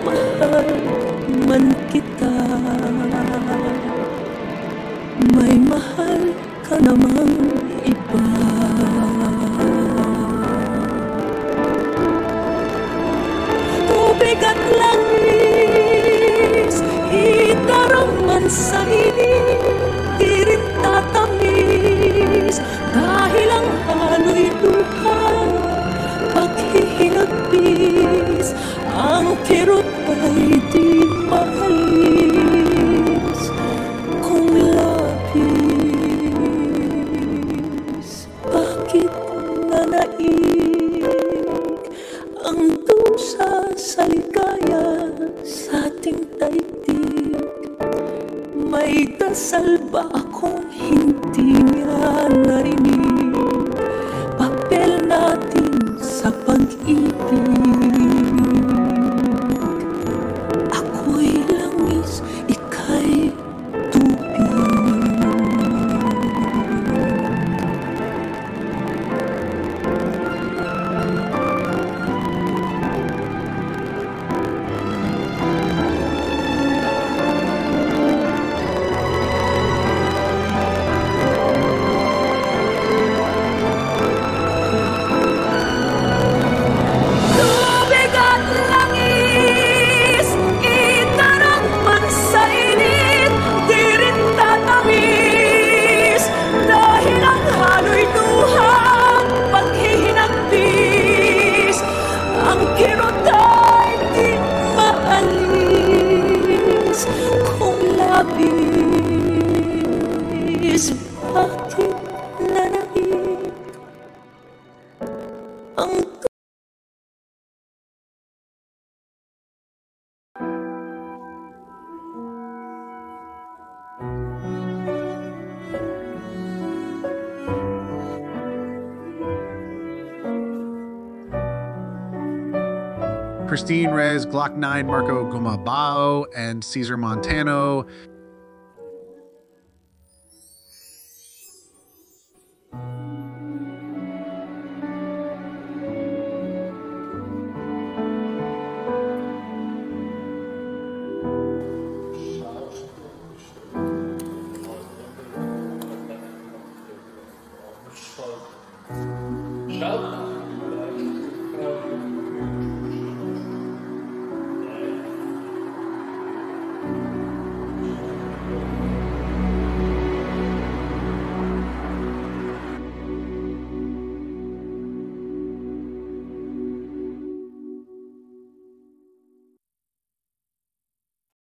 mahal man kita. May mahal ka namang iba. Tubig at langis, itarang man sa init, di rin tatamis. Dahil ang halo'y luha, paghihinagpis, ang kirot ay di maalis. Kung labis, bakit nanaig ang dusa sa ligaya sa ating daigdig? May dasal ba akong hindi niya narinig? Papel natin sa pag-ibig. Ako'y langis, ika'y tubig. Labis, bakit nanaig ang Christine Reyes, Glock 9, Marco Gumabao, and Cesar Montano